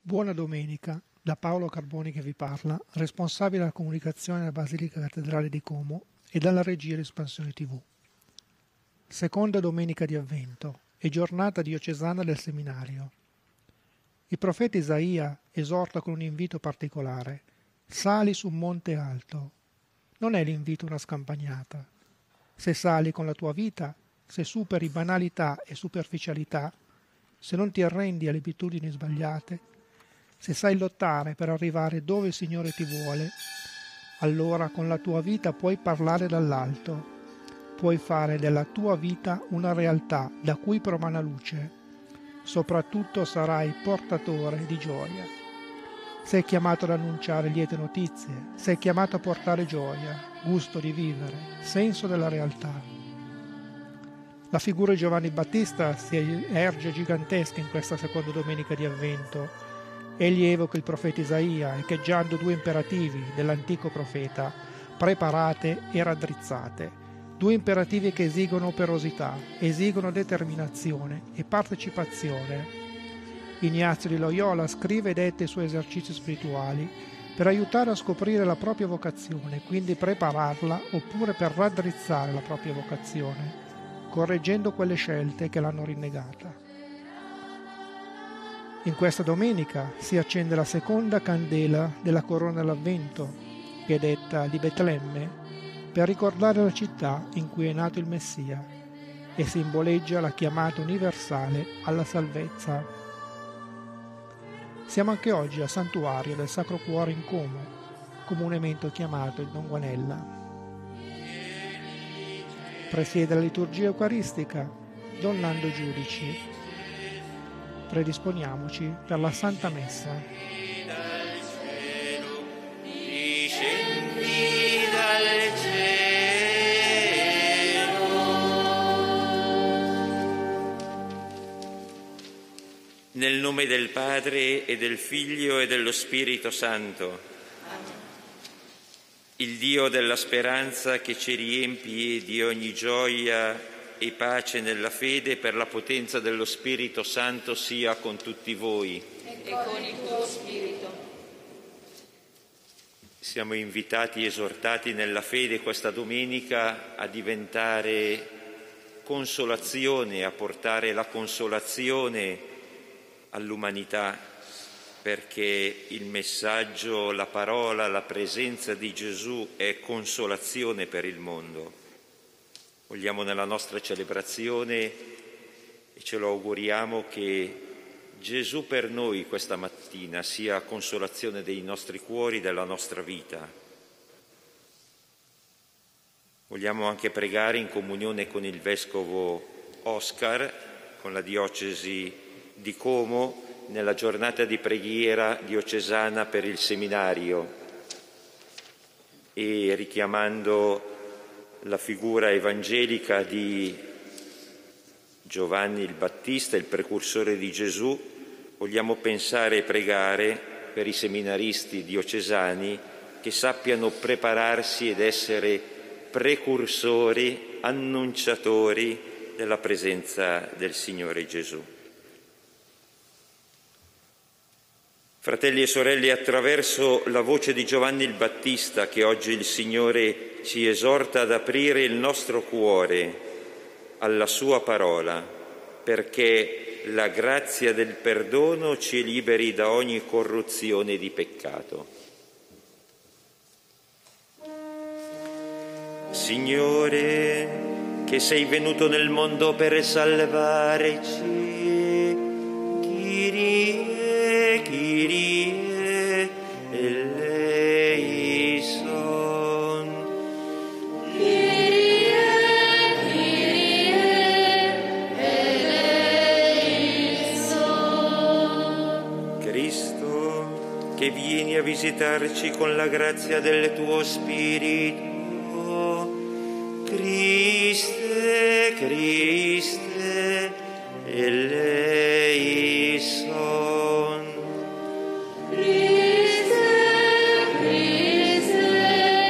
Buona domenica, da Paolo Carboni che vi parla, responsabile della comunicazione della Basilica Cattedrale di Como e dalla regia di Espansione TV. Seconda domenica di Avvento e giornata diocesana del seminario. Il profeta Isaia esorta con un invito particolare: sali su un monte alto. Non è l'invito una scampagnata. Se sali con la tua vita, se superi banalità e superficialità, se non ti arrendi alle abitudini sbagliate, se sai lottare per arrivare dove il Signore ti vuole, allora con la tua vita puoi parlare dall'alto, puoi fare della tua vita una realtà da cui promana luce. Soprattutto sarai portatore di gioia. Sei chiamato ad annunciare liete notizie, sei chiamato a portare gioia, gusto di vivere, senso della realtà. La figura di Giovanni Battista si erge gigantesca in questa seconda domenica di Avvento. Egli evoca il profeta Isaia, echeggiando due imperativi dell'antico profeta: preparate e raddrizzate. Due imperativi che esigono operosità, esigono determinazione e partecipazione. Ignazio di Loyola scrive e detta i suoi esercizi spirituali per aiutare a scoprire la propria vocazione, quindi prepararla, oppure per raddrizzare la propria vocazione, correggendo quelle scelte che l'hanno rinnegata. In questa domenica si accende la seconda candela della corona dell'Avvento, che è detta di Betlemme, per ricordare la città in cui è nato il Messia e simboleggia la chiamata universale alla salvezza. Siamo anche oggi al santuario del Sacro Cuore in Como, comunemente chiamato il Don Guanella. Presiede la liturgia eucaristica Don Lando Giudici. Predisponiamoci per la Santa Messa. Nel nome del Padre e del Figlio e dello Spirito Santo. Il Dio della speranza che ci riempie di ogni gioia e pace nella fede per la potenza dello Spirito Santo sia con tutti voi. E con il tuo Spirito. Siamo invitati e esortati nella fede questa domenica a diventare consolazione, a portare la consolazione all'umanità, perché il messaggio, la parola, la presenza di Gesù è consolazione per il mondo. Vogliamo nella nostra celebrazione, e ce lo auguriamo, che Gesù per noi questa mattina sia consolazione dei nostri cuori, della nostra vita. Vogliamo anche pregare in comunione con il Vescovo Oscar, con la diocesi di Como, nella giornata di preghiera diocesana per il seminario, e richiamando la figura evangelica di Giovanni il Battista, il precursore di Gesù, vogliamo pensare e pregare per i seminaristi diocesani che sappiano prepararsi ed essere precursori, annunciatori della presenza del Signore Gesù. Fratelli e sorelle, attraverso la voce di Giovanni il Battista, che oggi il Signore ci esorta ad aprire il nostro cuore alla sua parola, perché la grazia del perdono ci liberi da ogni corruzione di peccato. Signore, che sei venuto nel mondo per salvarci, Kyrie, Kyrie, eleison. Kyrie, Kyrie, eleison. Cristo, che vieni a visitarci con la grazia del tuo Spirito, Christe, Christe, eleison. Christe, Christe,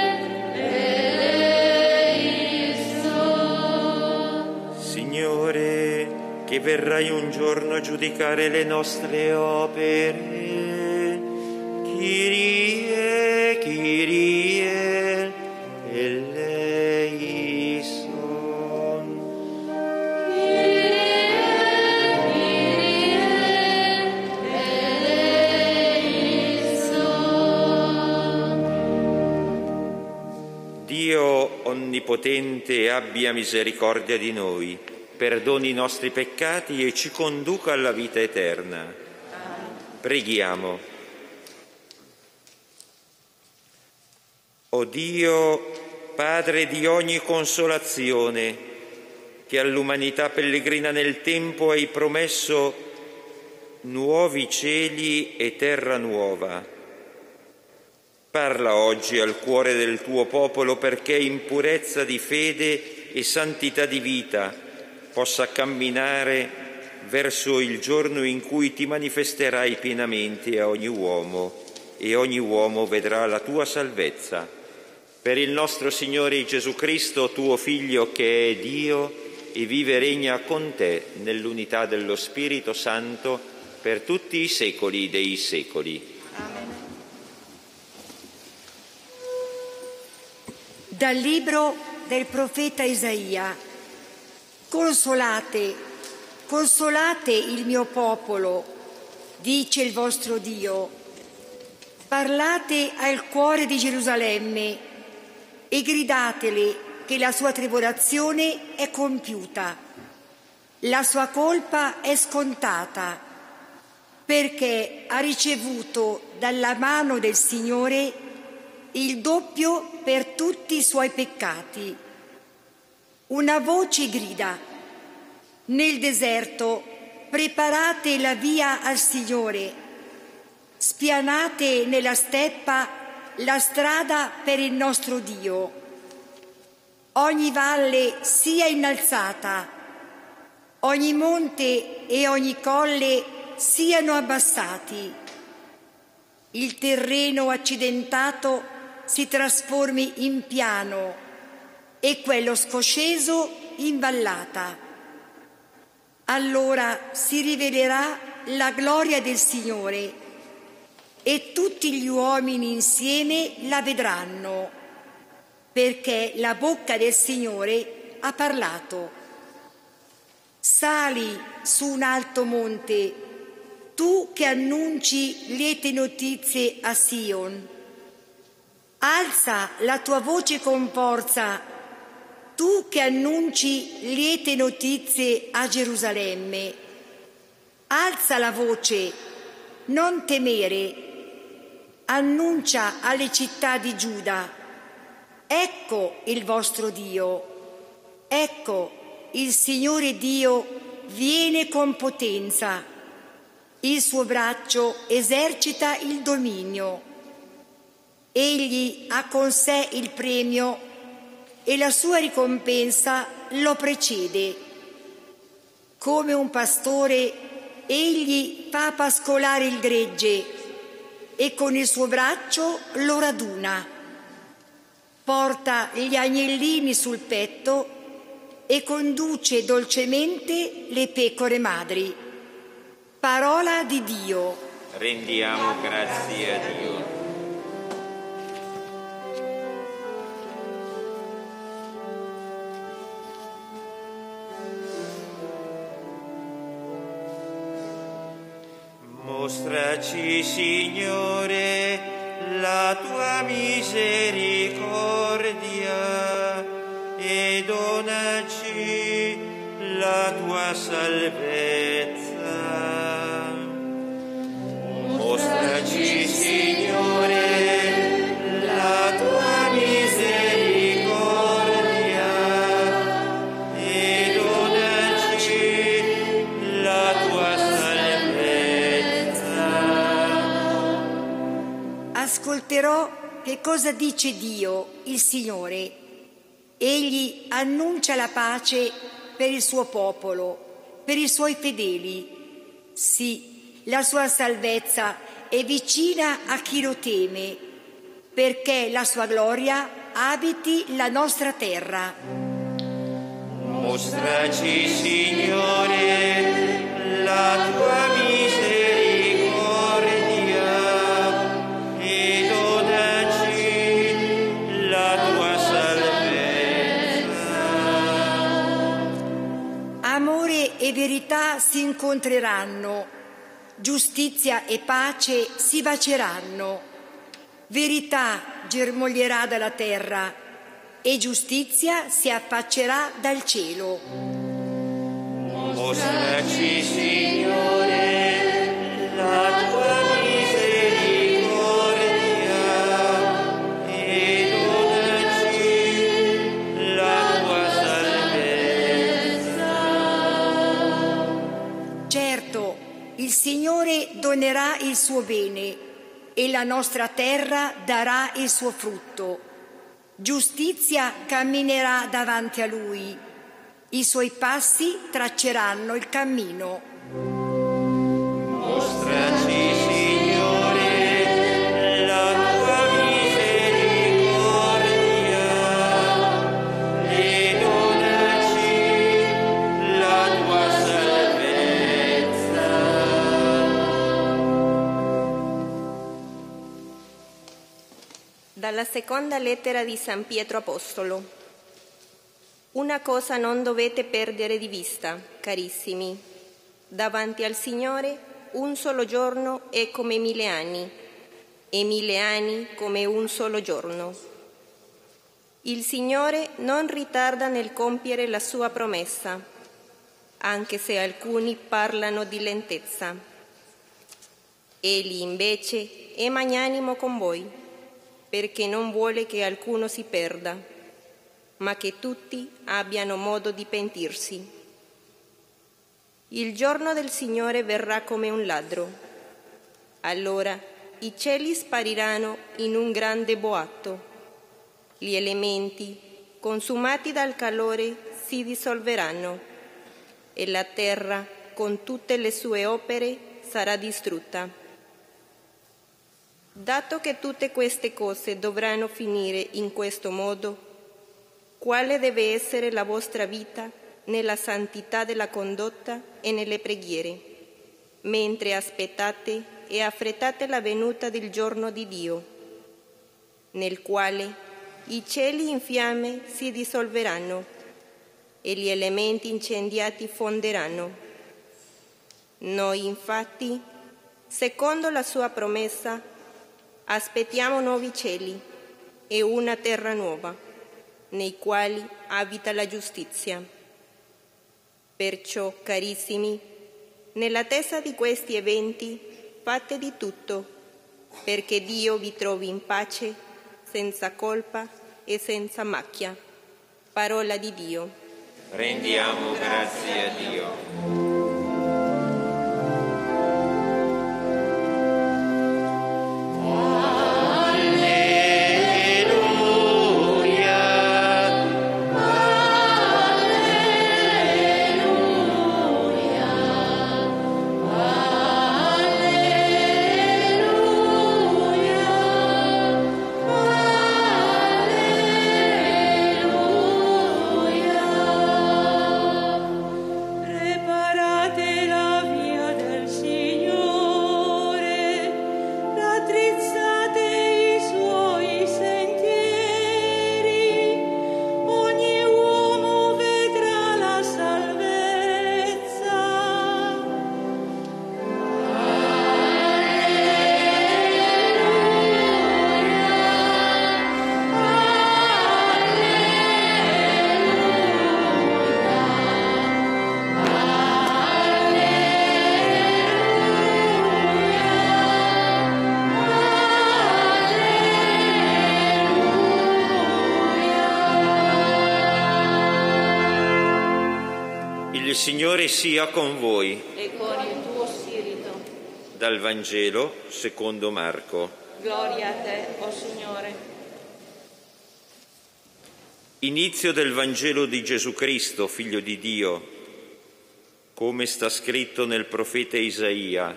eleison. Signore, che verrai un giorno a giudicare le nostre opere, Kyrie, Kyrie, eleison. Dio onnipotente abbia misericordia di noi, perdoni i nostri peccati e ci conduca alla vita eterna. Preghiamo. O Dio, Padre di ogni consolazione, che all'umanità pellegrina nel tempo hai promesso nuovi cieli e terra nuova, parla oggi al cuore del tuo popolo perché in purezza di fede e santità di vita possa camminare verso il giorno in cui ti manifesterai pienamente a ogni uomo e ogni uomo vedrà la tua salvezza. Per il nostro Signore Gesù Cristo, tuo Figlio, che è Dio e vive e regna con te nell'unità dello Spirito Santo per tutti i secoli dei secoli. Dal libro del profeta Isaia. Consolate, consolate il mio popolo, dice il vostro Dio. Parlate al cuore di Gerusalemme e gridatele che la sua tribolazione è compiuta, la sua colpa è scontata, perché ha ricevuto dalla mano del Signore il doppio per tutti i suoi peccati. Una voce grida: nel deserto preparate la via al Signore, spianate nella steppa la strada per il nostro Dio. Ogni valle sia innalzata, ogni monte e ogni colle siano abbassati. Il terreno accidentato si trasformi in piano e quello scosceso in vallata. Allora si rivelerà la gloria del Signore e tutti gli uomini insieme la vedranno, perché la bocca del Signore ha parlato. Sali su un alto monte, tu che annunci liete notizie a Sion. Alza la tua voce con forza, tu che annunci liete notizie a Gerusalemme. Alza la voce, non temere, annuncia alle città di Giuda: ecco il vostro Dio, ecco il Signore Dio viene con potenza, il suo braccio esercita il dominio. Egli ha con sé il premio e la sua ricompensa lo precede. Come un pastore, egli fa pascolare il gregge e con il suo braccio lo raduna. Porta gli agnellini sul petto e conduce dolcemente le pecore madri. Parola di Dio. Rendiamo grazie a Dio. Mostraci, Signore, la tua misericordia e donaci la tua salvezza. Mostraci, Signore, la tua misericordia e donaci la tua salvezza. Ascolterò che cosa dice Dio, il Signore. Egli annuncia la pace per il suo popolo, per i suoi fedeli. Sì, la sua salvezza è vicina a chi lo teme, perché la sua gloria abiti la nostra terra. Mostraci, Signore, la tua misericordia e verità si incontreranno, giustizia e pace si baceranno. Verità germoglierà dalla terra e giustizia si affaccerà dal cielo. Mostraci, Signore, la tua misericordia e donaci la tua salvezza. Certo, il Signore donerà il suo bene e la nostra terra darà il suo frutto. Giustizia camminerà davanti a Lui, i suoi passi tracceranno il cammino. Mostraci, Signore, la tua misericordia e donaci la tua salvezza. Dalla seconda lettera di San Pietro Apostolo. Una cosa non dovete perdere di vista, carissimi. Davanti al Signore un solo giorno è come 1000 anni, e 1000 anni come un solo giorno. Il Signore non ritarda nel compiere la sua promessa, anche se alcuni parlano di lentezza. Egli invece è magnanimo con voi, perché non vuole che alcuno si perda, ma che tutti abbiano modo di pentirsi. Il giorno del Signore verrà come un ladro. Allora i cieli spariranno in un grande boato. Gli elementi, consumati dal calore, si dissolveranno e la terra, con tutte le sue opere, sarà distrutta. Dato che tutte queste cose dovranno finire in questo modo, quale deve essere la vostra vita nella santità della condotta e nelle preghiere, mentre aspettate e affrettate la venuta del giorno di Dio, nel quale i cieli in fiamme si dissolveranno e gli elementi incendiati fonderanno. Noi, infatti, secondo la sua promessa, aspettiamo nuovi cieli e una terra nuova, nei quali abita la giustizia. Perciò, carissimi, nell'attesa di questi eventi, fate di tutto perché Dio vi trovi in pace, senza colpa e senza macchia. Parola di Dio. Rendiamo grazie a Dio. Il Signore sia con voi. E con il tuo spirito. Dal Vangelo secondo Marco. Gloria a te, o Signore. Inizio del Vangelo di Gesù Cristo, Figlio di Dio, come sta scritto nel profeta Isaia.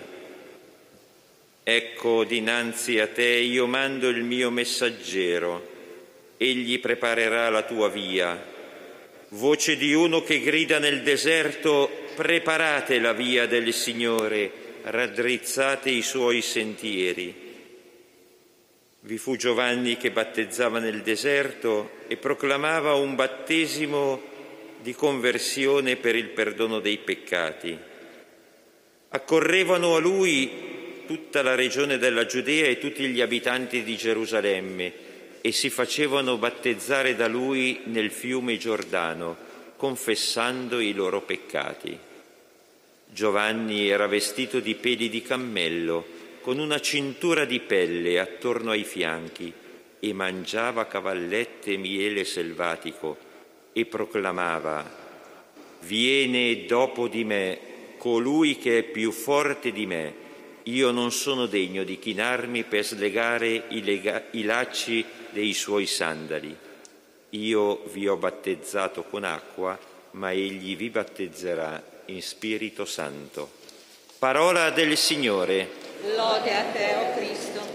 Ecco, dinanzi a te io mando il mio messaggero, egli preparerà la tua via. Voce di uno che grida nel deserto: preparate la via del Signore, raddrizzate i suoi sentieri. Vi fu Giovanni che battezzava nel deserto e proclamava un battesimo di conversione per il perdono dei peccati. Accorrevano a lui tutta la regione della Giudea e tutti gli abitanti di Gerusalemme e si facevano battezzare da lui nel fiume Giordano, confessando i loro peccati. Giovanni era vestito di peli di cammello, con una cintura di pelle attorno ai fianchi, e mangiava cavallette e miele selvatico, e proclamava: «Viene dopo di me colui che è più forte di me. Io non sono degno di chinarmi per slegare i lacci dei suoi sandali. Io vi ho battezzato con acqua, ma egli vi battezzerà in Spirito Santo». Parola del Signore. Lode a te, o Cristo.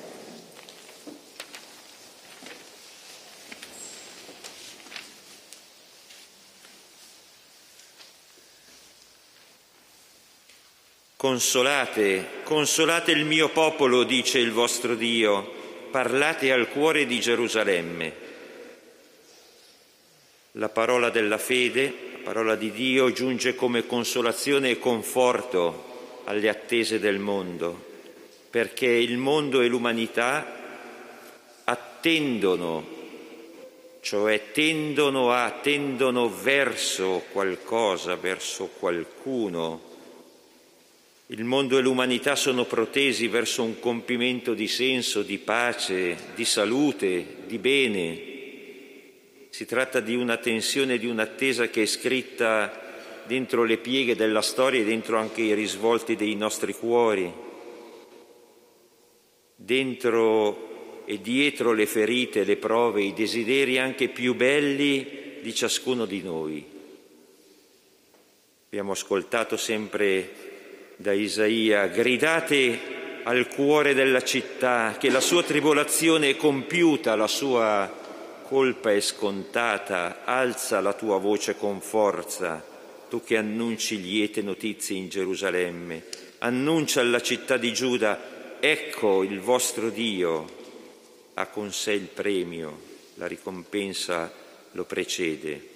Consolate, consolate il mio popolo, dice il vostro Dio, parlate al cuore di Gerusalemme. La parola della fede, la parola di Dio, giunge come consolazione e conforto alle attese del mondo, perché il mondo e l'umanità attendono, cioè tendono verso qualcosa, verso qualcuno. Il mondo e l'umanità sono protesi verso un compimento di senso, di pace, di salute, di bene. Si tratta di una tensione, di un'attesa che è scritta dentro le pieghe della storia e dentro anche i risvolti dei nostri cuori, dentro e dietro le ferite, le prove, i desideri anche più belli di ciascuno di noi. Abbiamo ascoltato sempre da Isaia: gridate al cuore della città che la sua tribolazione è compiuta, la sua colpa è scontata, alza la tua voce con forza, tu che annunci liete notizie in Gerusalemme, annuncia alla città di Giuda: ecco il vostro Dio ha con sé il premio, la ricompensa lo precede.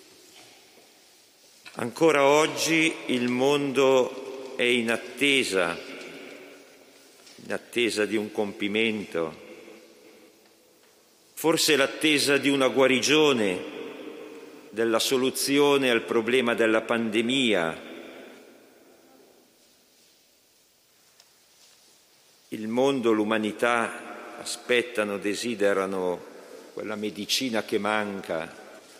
Ancora oggi il mondo è in attesa di un compimento, forse l'attesa di una guarigione, della soluzione al problema della pandemia. Il mondo, l'umanità aspettano, desiderano quella medicina che manca,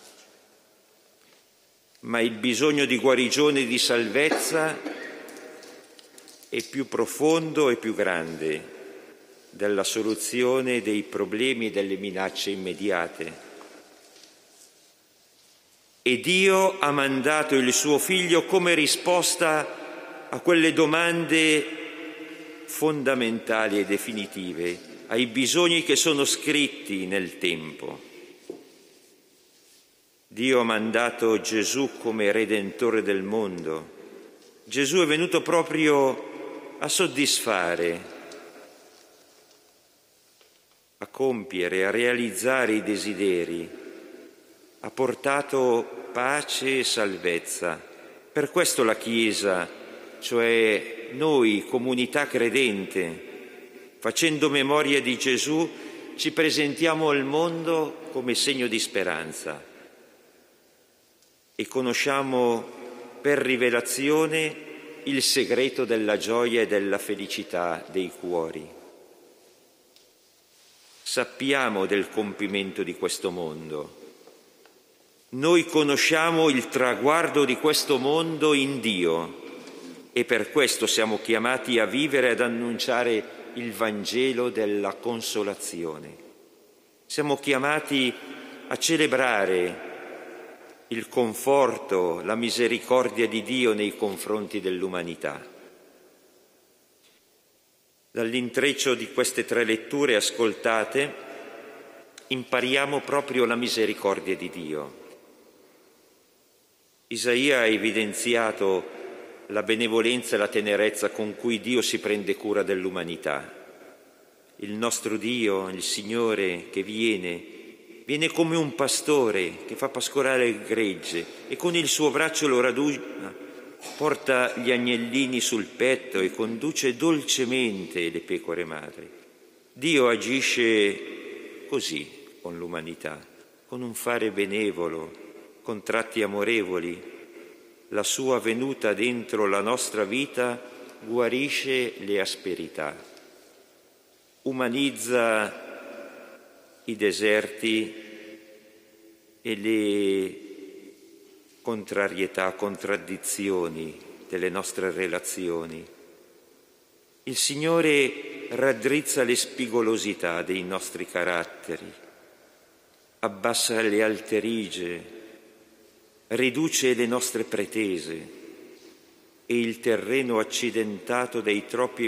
ma il bisogno di guarigione e di salvezza è più profondo e più grande della soluzione dei problemi e delle minacce immediate. E Dio ha mandato il suo Figlio come risposta a quelle domande fondamentali e definitive, ai bisogni che sono scritti nel tempo. Dio ha mandato Gesù come Redentore del mondo. Gesù è venuto proprio a soddisfare, a compiere, a realizzare i desideri. Ha portato pace e salvezza. Per questo la Chiesa, cioè noi, comunità credente, facendo memoria di Gesù, ci presentiamo al mondo come segno di speranza e conosciamo per rivelazione il segreto della gioia e della felicità dei cuori. Sappiamo del compimento di questo mondo. Noi conosciamo il traguardo di questo mondo in Dio e per questo siamo chiamati a vivere e ad annunciare il Vangelo della consolazione. Siamo chiamati a celebrare il conforto, la misericordia di Dio nei confronti dell'umanità. Dall'intreccio di queste 3 letture ascoltate impariamo proprio la misericordia di Dio. Isaia ha evidenziato la benevolenza e la tenerezza con cui Dio si prende cura dell'umanità. Il nostro Dio, il Signore che viene Viene come un pastore che fa pascolare il gregge e con il suo braccio lo raduna, porta gli agnellini sul petto e conduce dolcemente le pecore madri. Dio agisce così con l'umanità, con un fare benevolo, con tratti amorevoli. La sua venuta dentro la nostra vita guarisce le asperità, umanizza i deserti e le contrarietà, contraddizioni delle nostre relazioni. Il Signore raddrizza le spigolosità dei nostri caratteri, abbassa le alterigie, riduce le nostre pretese e il terreno accidentato dei troppi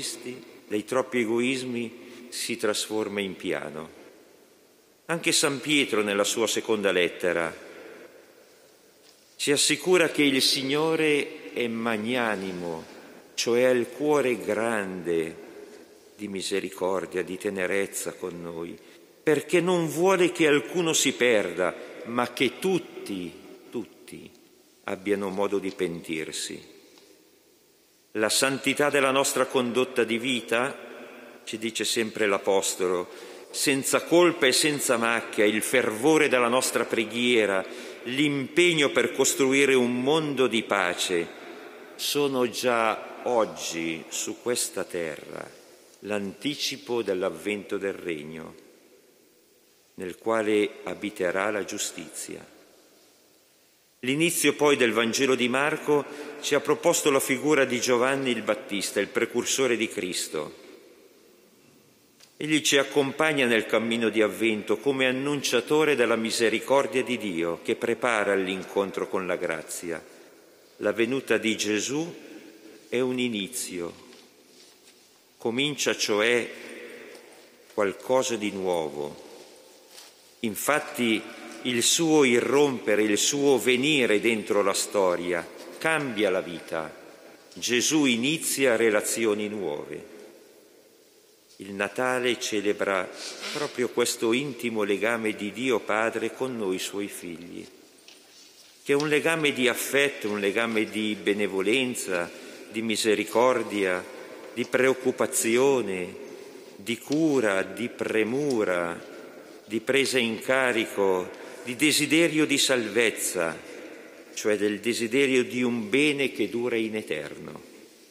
egoismi si trasforma in piano. Anche San Pietro nella sua seconda lettera ci assicura che il Signore è magnanimo, cioè ha il cuore grande di misericordia, di tenerezza con noi, perché non vuole che alcuno si perda, ma che tutti abbiano modo di pentirsi. La santità della nostra condotta di vita, ci dice sempre l'Apostolo, senza colpa e senza macchia, il fervore della nostra preghiera, l'impegno per costruire un mondo di pace, sono già oggi su questa terra l'anticipo dell'avvento del Regno, nel quale abiterà la giustizia. L'inizio poi del Vangelo di Marco ci ha proposto la figura di Giovanni il Battista, il precursore di Cristo. Egli ci accompagna nel cammino di avvento come annunciatore della misericordia di Dio che prepara l'incontro con la grazia. La venuta di Gesù è un inizio, comincia cioè qualcosa di nuovo. Infatti il suo irrompere, il suo venire dentro la storia cambia la vita. Gesù inizia relazioni nuove. Il Natale celebra proprio questo intimo legame di Dio Padre con noi suoi figli, che è un legame di affetto, un legame di benevolenza, di misericordia, di preoccupazione, di cura, di premura, di presa in carico, di desiderio di salvezza, cioè del desiderio di un bene che dura in eterno.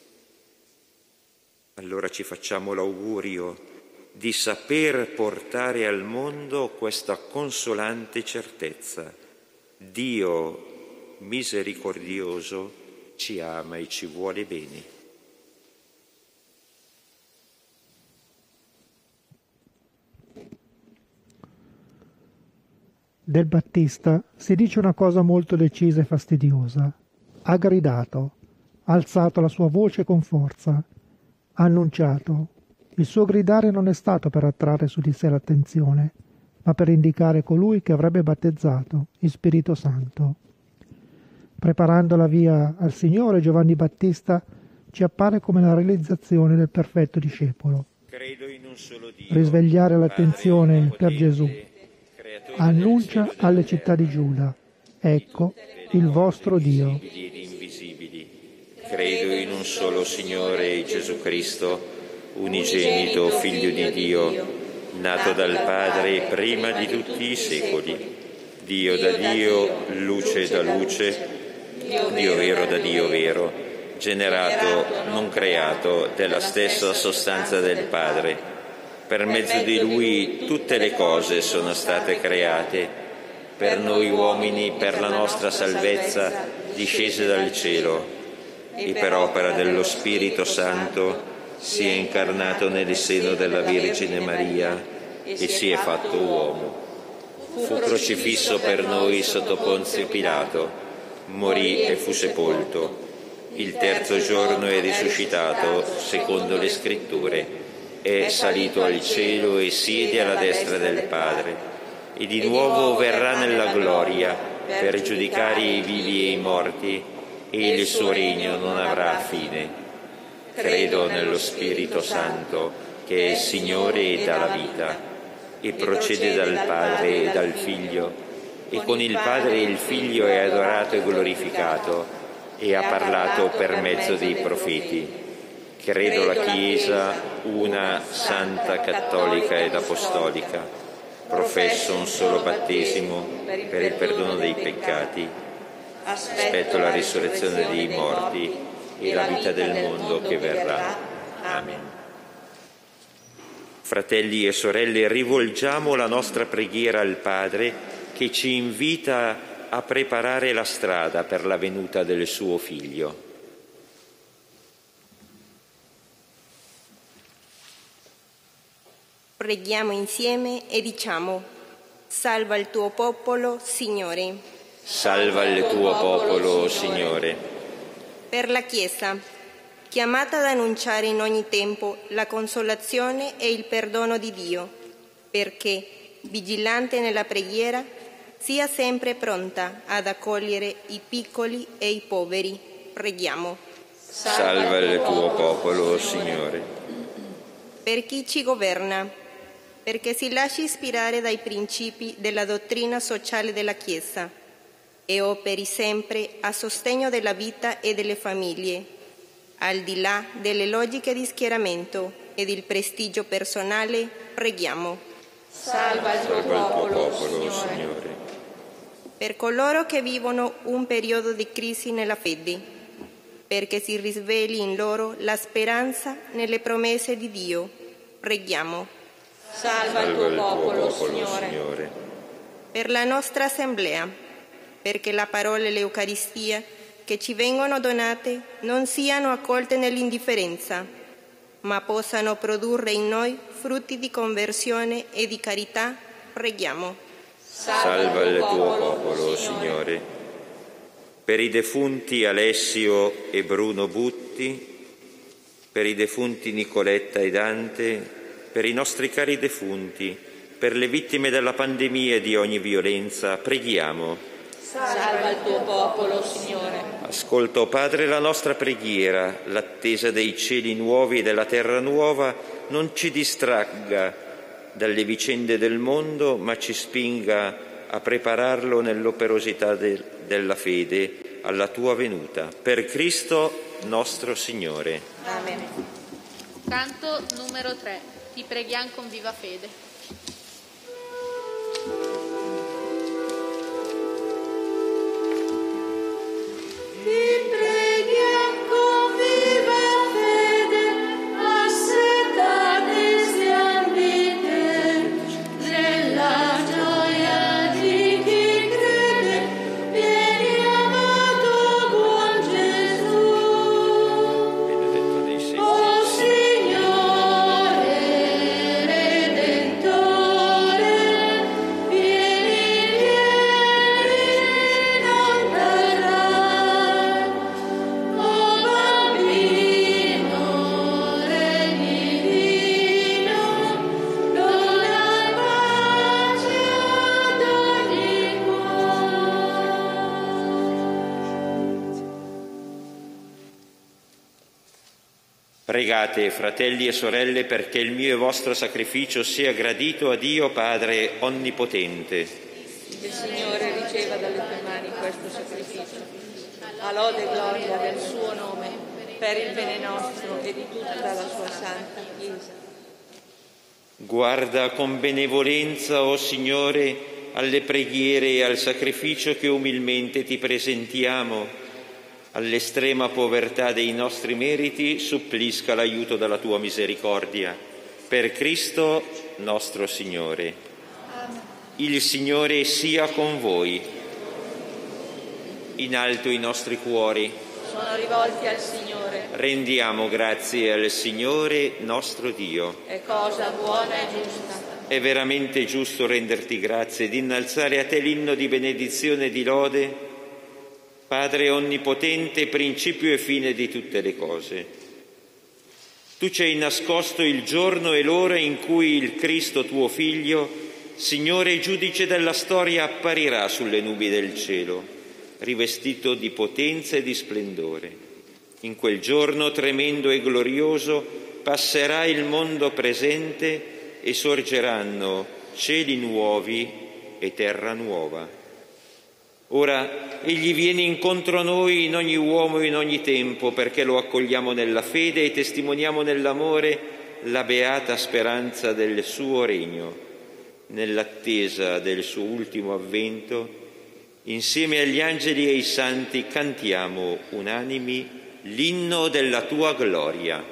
Allora ci facciamo l'augurio di saper portare al mondo questa consolante certezza. Dio misericordioso ci ama e ci vuole bene. Del Battista si dice una cosa molto decisa e fastidiosa. Ha gridato, ha alzato la sua voce con forza, ha annunciato. Il suo gridare non è stato per attrarre su di sé l'attenzione, ma per indicare colui che avrebbe battezzato in Spirito Santo. Preparando la via al Signore, Giovanni Battista ci appare come la realizzazione del perfetto discepolo. Risvegliare l'attenzione per Gesù. Annuncia alle città di Giuda, ecco il vostro Dio. Credo in un solo Signore Gesù Cristo, unigenito Figlio di Dio, nato dal Padre prima di tutti i secoli, Dio da Dio, luce da luce, Dio vero da Dio vero, generato, non creato, della stessa sostanza del Padre. Per mezzo di Lui tutte le cose sono state create, per noi uomini, per la nostra salvezza, discese dal cielo, e per opera dello Spirito Santo si è incarnato nel seno della Vergine Maria e si è fatto uomo. Fu crocifisso per noi sotto Ponzio Pilato, morì e fu sepolto. Il terzo giorno è risuscitato, secondo le Scritture, è salito al cielo e siede alla destra del Padre, e di nuovo verrà nella gloria per giudicare i vivi e i morti, e il suo regno non avrà fine. Credo nello Spirito Santo, che è Signore e dà la vita, e procede dal Padre e dal Figlio, e con il Padre e il Figlio è adorato e glorificato, e ha parlato per mezzo dei profeti. Credo alla Chiesa, una, santa, cattolica ed apostolica. Professo un solo battesimo per il perdono dei peccati. Aspetto la risurrezione dei morti e la vita del mondo che verrà. Amen. Fratelli e sorelle, rivolgiamo la nostra preghiera al Padre che ci invita a preparare la strada per la venuta del suo Figlio. Preghiamo insieme e diciamo: salva il tuo popolo, Signore. Salva il tuo popolo, Signore. Per la Chiesa, chiamata ad annunciare in ogni tempo la consolazione e il perdono di Dio, perché, vigilante nella preghiera, sia sempre pronta ad accogliere i piccoli e i poveri. Preghiamo. Salva il tuo popolo, Signore. Per chi ci governa, perché si lasci ispirare dai principi della dottrina sociale della Chiesa e operi sempre a sostegno della vita e delle famiglie, al di là delle logiche di schieramento e del prestigio personale. Preghiamo. Salva il tuo popolo, Signore. Per coloro che vivono un periodo di crisi nella fede, perché si risvegli in loro la speranza nelle promesse di Dio. Preghiamo. Salva il tuo popolo, Signore. Per la nostra Assemblea, perché la parola e l'Eucaristia che ci vengono donate non siano accolte nell'indifferenza, ma possano produrre in noi frutti di conversione e di carità. Preghiamo. Salva il tuo popolo, Signore. Per i defunti Alessio e Bruno Butti, per i defunti Nicoletta e Dante, per i nostri cari defunti, per le vittime della pandemia e di ogni violenza, preghiamo. Salva il tuo popolo, Signore. Ascolta, o Padre, la nostra preghiera, l'attesa dei cieli nuovi e della terra nuova non ci distragga dalle vicende del mondo, ma ci spinga a prepararlo nell'operosità della fede alla tua venuta. Per Cristo nostro Signore. Amen. Canto numero 3. Ti preghiamo con viva fede. Pregate, fratelli e sorelle, perché il mio e vostro sacrificio sia gradito a Dio Padre Onnipotente. Il Signore riceva dalle tue mani questo sacrificio, a lode e gloria del suo nome, per il bene nostro e di tutta la sua santa Chiesa. Guarda con benevolenza, o Signore, alle preghiere e al sacrificio che umilmente ti presentiamo. All'estrema povertà dei nostri meriti supplisca l'aiuto della tua misericordia. Per Cristo nostro Signore. Amen. Il Signore sia con voi. In alto i nostri cuori. Sono rivolti al Signore. Rendiamo grazie al Signore nostro Dio. È cosa buona e giusta. È veramente giusto renderti grazie ed innalzare a te l'inno di benedizione e di lode, Padre onnipotente, principio e fine di tutte le cose. Tu ci hai nascosto il giorno e l'ora in cui il Cristo tuo Figlio, Signore e giudice della storia, apparirà sulle nubi del cielo, rivestito di potenza e di splendore. In quel giorno tremendo e glorioso passerà il mondo presente e sorgeranno cieli nuovi e terra nuova. Ora Egli viene incontro a noi in ogni uomo e in ogni tempo, perché lo accogliamo nella fede e testimoniamo nell'amore la beata speranza del suo regno. Nell'attesa del suo ultimo avvento, insieme agli angeli e ai santi cantiamo unanimi l'inno della tua gloria.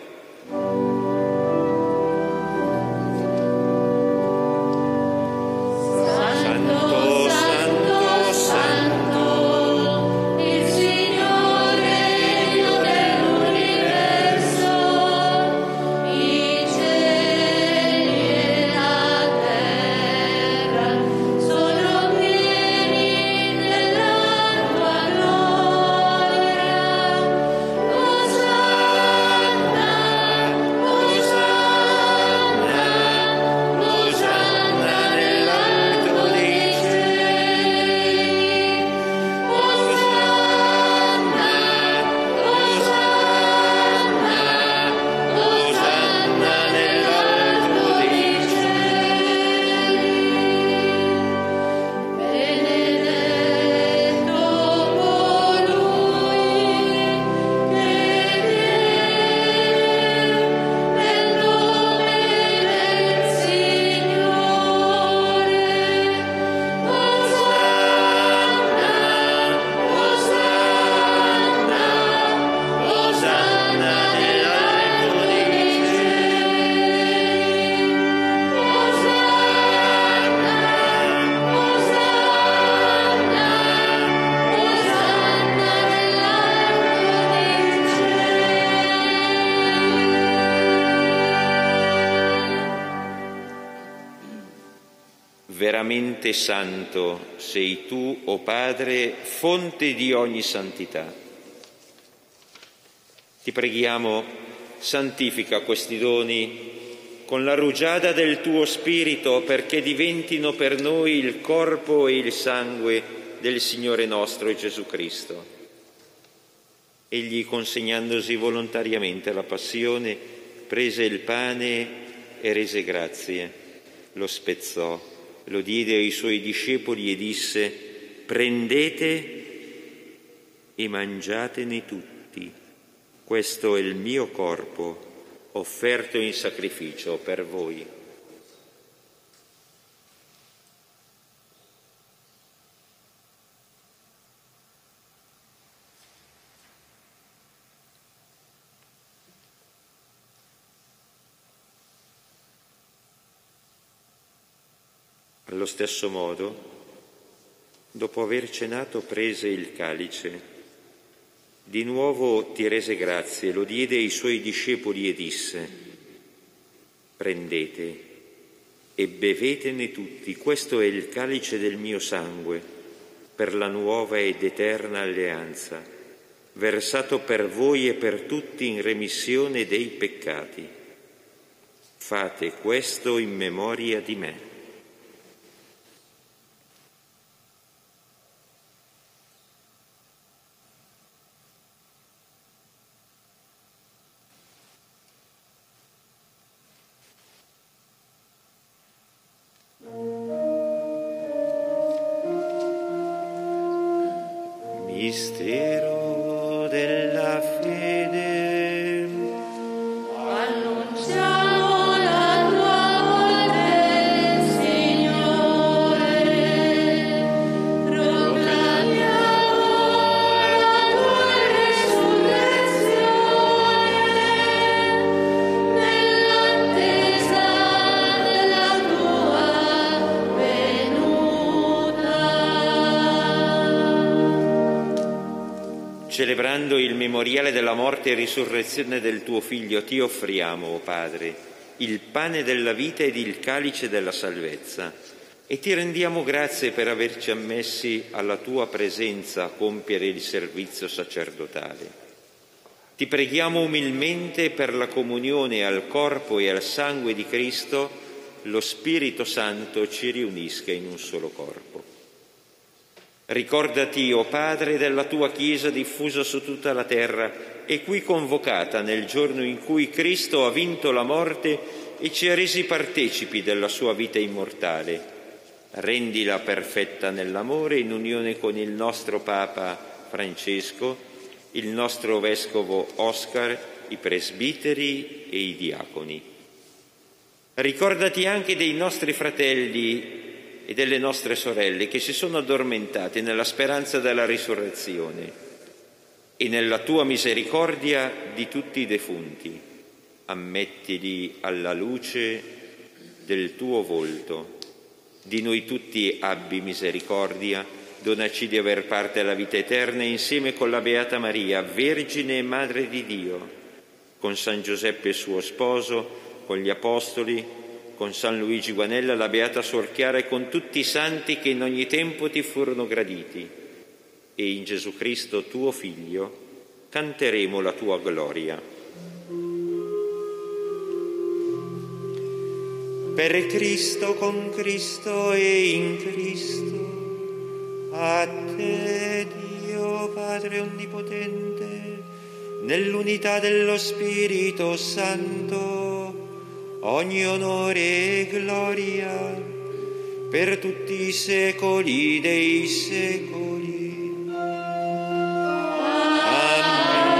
Veramente santo sei tu, o Padre, fonte di ogni santità. Ti preghiamo, santifica questi doni con la rugiada del tuo Spirito, perché diventino per noi il corpo e il sangue del Signore nostro Gesù Cristo. Egli, consegnandosi volontariamente alla passione, prese il pane e rese grazie, lo spezzò, lo diede ai suoi discepoli e disse: prendete e mangiatene tutti, questo è il mio corpo offerto in sacrificio per voi. Allo stesso modo, dopo aver cenato, prese il calice. Di nuovo ti rese grazie, lo diede ai suoi discepoli e disse: prendete e bevetene tutti, questo è il calice del mio sangue, per la nuova ed eterna alleanza, versato per voi e per tutti in remissione dei peccati. Fate questo in memoria di me. Mistero della fede. Annunciamo la tua morte, Signore, proclamiamo la tua resurrezione, nell'attesa della tua venuta. Celebrando il memoriale della morte e risurrezione del tuo Figlio, ti offriamo, o Padre, il pane della vita ed il calice della salvezza, e ti rendiamo grazie per averci ammessi alla tua presenza a compiere il servizio sacerdotale. Ti preghiamo umilmente per la comunione al corpo e al sangue di Cristo, lo Spirito Santo ci riunisca in un solo corpo. Ricordati, o Padre, della tua Chiesa diffusa su tutta la terra e qui convocata nel giorno in cui Cristo ha vinto la morte e ci ha resi partecipi della sua vita immortale. Rendila perfetta nell'amore in unione con il nostro Papa Francesco, il nostro Vescovo Oscar, i presbiteri e i diaconi. Ricordati anche dei nostri fratelli e delle nostre sorelle che si sono addormentati nella speranza della risurrezione e nella tua misericordia di tutti i defunti. Ammettili alla luce del tuo volto. Di noi tutti abbi misericordia, donaci di aver parte alla vita eterna insieme con la Beata Maria, Vergine e Madre di Dio, con San Giuseppe suo sposo, con gli Apostoli, con San Luigi Guanella, la Beata Suor Chiara e con tutti i santi che in ogni tempo ti furono graditi. E in Gesù Cristo, tuo Figlio, canteremo la tua gloria. Per Cristo, con Cristo e in Cristo, a te, Dio Padre Onnipotente, nell'unità dello Spirito Santo, ogni onore e gloria per tutti i secoli dei secoli. Amen.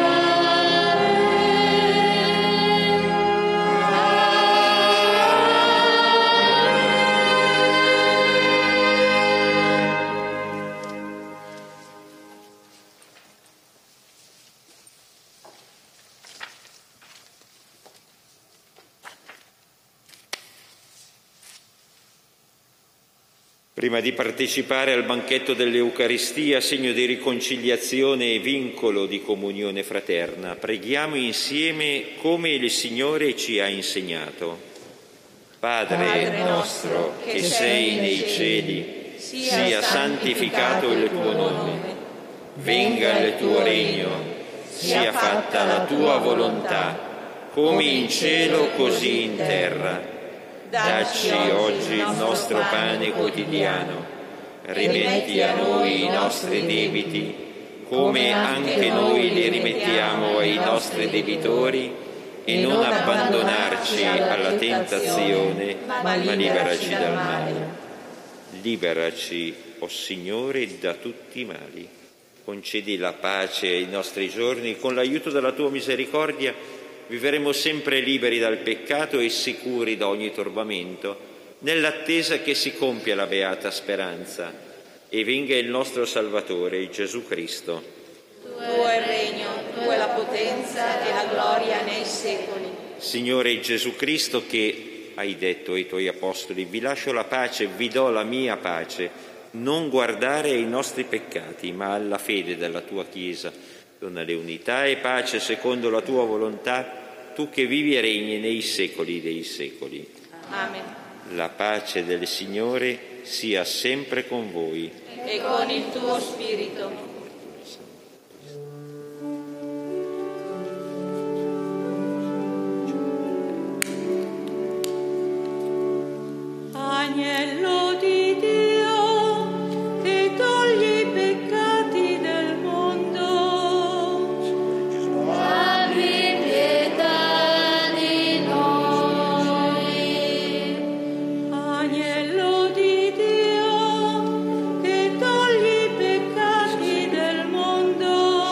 Prima di partecipare al banchetto dell'Eucaristia, segno di riconciliazione e vincolo di comunione fraterna, preghiamo insieme come il Signore ci ha insegnato. Padre nostro che sei nei cieli, sia santificato il tuo nome, venga il tuo regno, sia fatta la tua volontà, come in cielo così in terra. Dacci oggi il nostro pane quotidiano, rimetti a noi i nostri debiti, come anche noi li rimettiamo ai nostri debitori, e non abbandonarci alla tentazione, ma liberaci dal male. Liberaci, o Signore, da tutti i mali. Concedi la pace ai nostri giorni, con l'aiuto della tua misericordia vivremo sempre liberi dal peccato e sicuri da ogni turbamento, nell'attesa che si compia la beata speranza e venga il nostro Salvatore, Gesù Cristo. Tuo è il regno, tua è la potenza e la gloria nei secoli. Signore Gesù Cristo, che hai detto ai tuoi apostoli: vi lascio la pace, vi do la mia pace, non guardare ai nostri peccati, ma alla fede della tua Chiesa. Donale unità e pace secondo la tua volontà, tu che vivi e regni nei secoli dei secoli. Amen. La pace del Signore sia sempre con voi. E con il tuo spirito. Agnello di Dio, che togli i peccati del mondo, abbi pietà di noi. Agnello di Dio, che togli i peccati del mondo,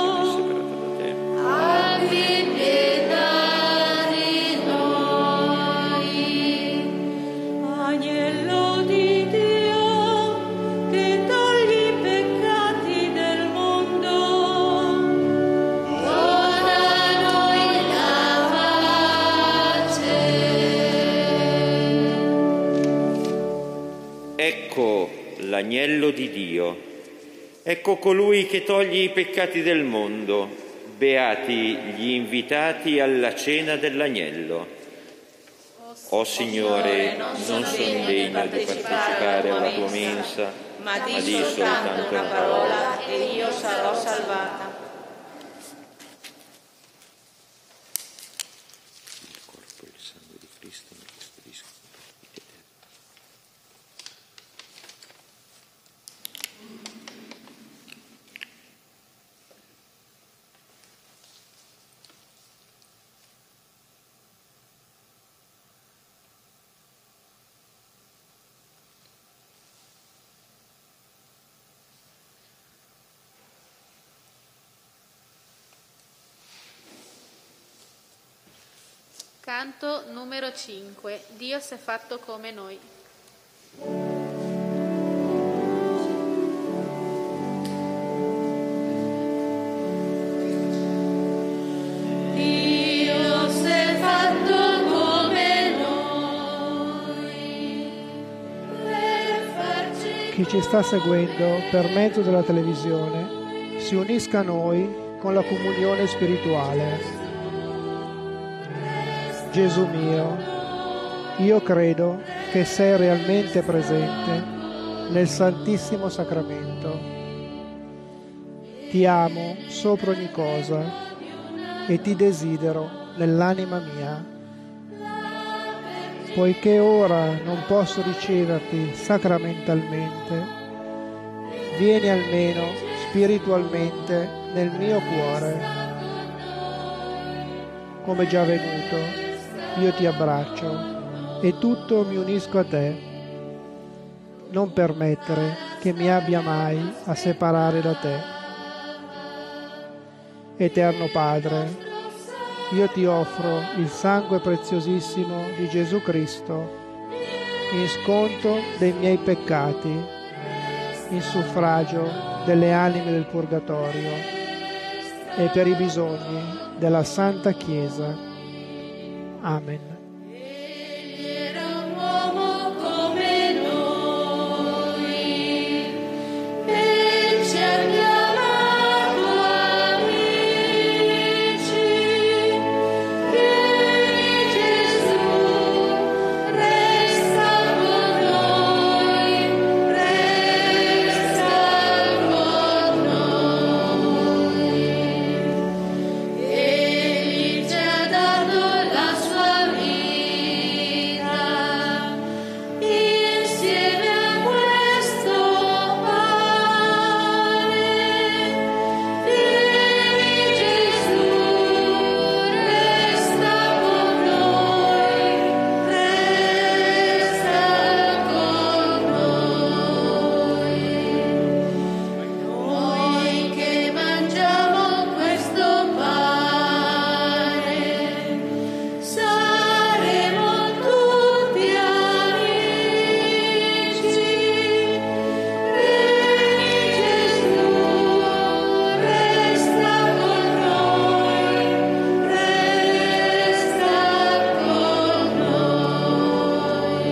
abbi pietà di noi. Agnello di Dio, che togli i peccati del mondo, dona a noi la pace. Ecco l'agnello di Dio, ecco colui che toglie i peccati del mondo. Beati gli invitati alla cena dell'agnello. O Signore, non sono degno di partecipare alla tua mensa, Ma di soltanto una parola e io sarò salvata. Il corpo e il sangue di Cristo mi custodiscono per la vita eterna. Canto numero 5. Dio si è fatto come noi. Dio si è fatto come noi per farci. Chi ci sta seguendo per mezzo della televisione si unisca a noi con la comunione spirituale. Gesù mio, io credo che sei realmente presente nel Santissimo Sacramento. Ti amo sopra ogni cosa e ti desidero nell'anima mia. Poiché ora non posso riceverti sacramentalmente, vieni almeno spiritualmente nel mio cuore. Come già venuto, io ti abbraccio e tutto mi unisco a te. Non permettere che mi abbia mai a separare da te. Eterno Padre, io ti offro il sangue preziosissimo di Gesù Cristo in sconto dei miei peccati, in suffragio delle anime del Purgatorio e per i bisogni della Santa Chiesa. Amen. Era un uomo come noi e ci ha chiamato amici. Vieni Gesù, resta con noi, resta con noi. Egli ci ha dato la sua vita insieme a questo pane. Vieni Gesù, resta con noi, resta con noi. Noi che mangiamo questo pane saremo tutti amici. Vieni Gesù, resta con noi, resta con noi.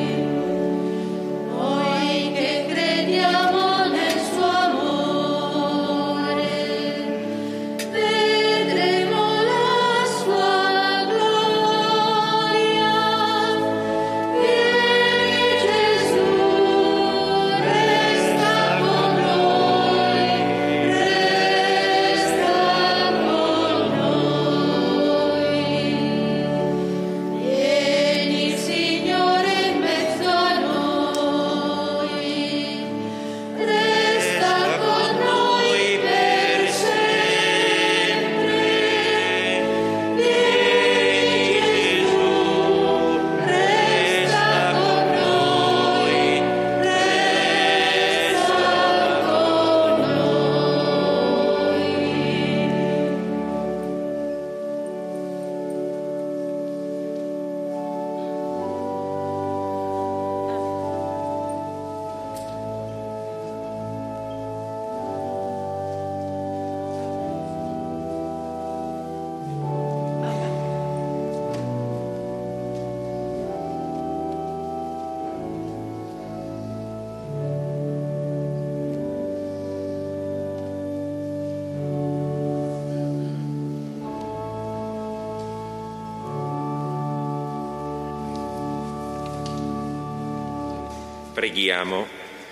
Noi che crediamo nel suo amore, vedremo la sua gloria. Vieni Gesù, resta con noi, resta con noi. Vieni Signore in mezzo a noi, resta con noi per sempre. Vieni Gesù, resta con noi, resta con Preghiamo.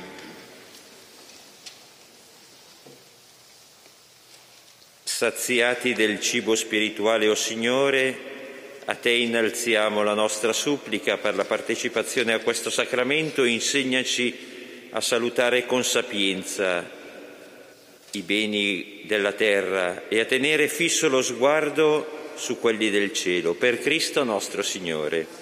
Saziati del cibo spirituale, o Signore, a Te innalziamo la nostra supplica per la partecipazione a questo sacramento. Insegnaci a salutare con sapienza i beni della terra e a tenere fisso lo sguardo su quelli del cielo. Per Cristo nostro Signore.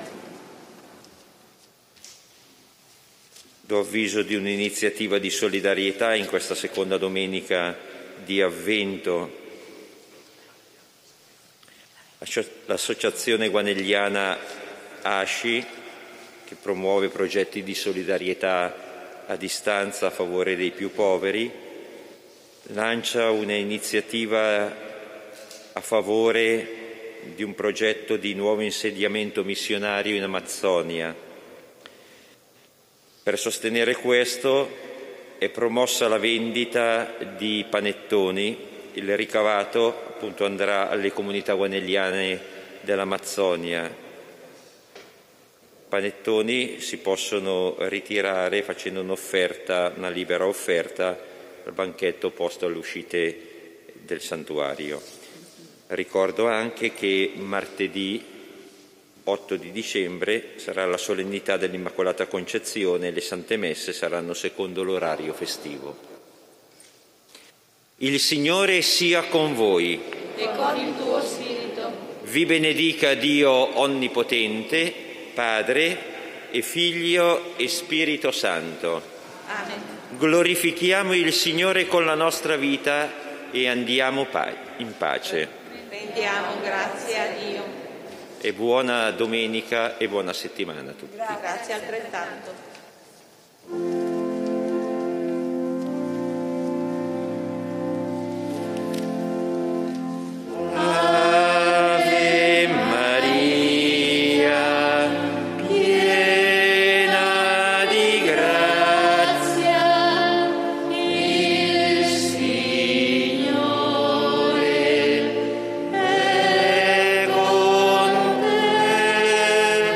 Do avviso di un'iniziativa di solidarietà in questa seconda domenica di Avvento. l'associazione guanelliana ASCI, che promuove progetti di solidarietà a distanza a favore dei più poveri, lancia un'iniziativa a favore di un progetto di nuovo insediamento missionario in Amazzonia. Per sostenere questo è promossa la vendita di panettoni. Il ricavato appunto andrà alle comunità guanelliane dell'Amazzonia. Panettoni si possono ritirare facendo un'offerta, una libera offerta al banchetto posto alle uscite del santuario. Ricordo anche che martedì 8 di dicembre sarà la solennità dell'Immacolata Concezione e le Sante Messe saranno secondo l'orario festivo. Il Signore sia con voi. E con il tuo spirito. Vi benedica Dio Onnipotente, Padre e Figlio e Spirito Santo. Amen. Glorifichiamo il Signore con la nostra vita e andiamo in pace. Rendiamo grazie a Dio. E buona domenica e buona settimana a tutti. Grazie altrettanto. Ave Maria, piena di grazia, il Signore è con te.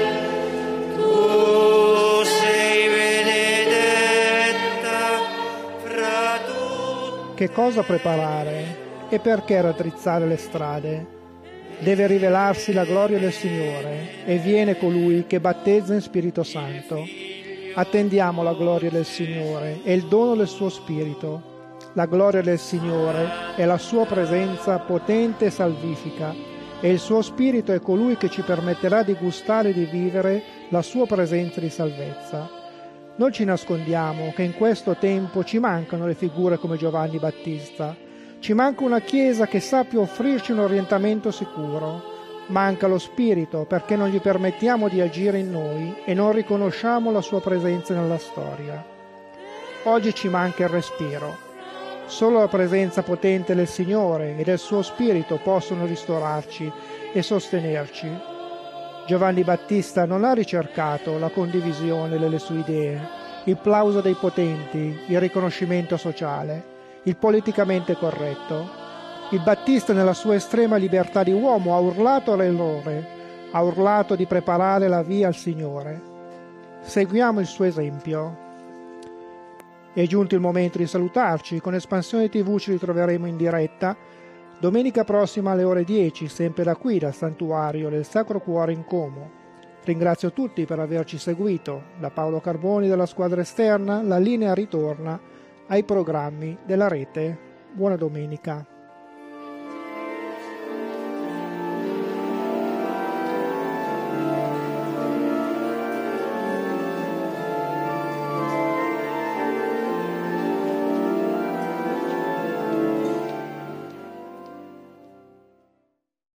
Tu sei benedetta fra tutti. Che cosa preparare e perché raddrizzare le strade? Deve rivelarsi la gloria del Signore e viene colui che battezza in Spirito Santo. Attendiamo la gloria del Signore e il dono del suo Spirito. La gloria del Signore è la sua presenza potente e salvifica e il suo Spirito è colui che ci permetterà di gustare e di vivere la sua presenza di salvezza. Non ci nascondiamo che in questo tempo ci mancano le figure come Giovanni Battista. Ci manca una Chiesa che sappia offrirci un orientamento sicuro. Manca lo Spirito perché non gli permettiamo di agire in noi e non riconosciamo la sua presenza nella storia. Oggi ci manca il respiro. Solo la presenza potente del Signore e del suo Spirito possono ristorarci e sostenerci. Giovanni Battista non ha ricercato la condivisione delle sue idee, il plauso dei potenti, il riconoscimento sociale, il politicamente corretto. Il Battista nella sua estrema libertà di uomo ha urlato all'errore, ha urlato di preparare la via al Signore. Seguiamo il suo esempio. È giunto il momento di salutarci. Con Espansione TV ci ritroveremo in diretta domenica prossima alle ore 10, sempre da qui, dal Santuario del Sacro Cuore in Como. Ringrazio tutti per averci seguito. Da Paolo Carboni della squadra esterna, la linea ritorna ai programmi della rete. Buona domenica.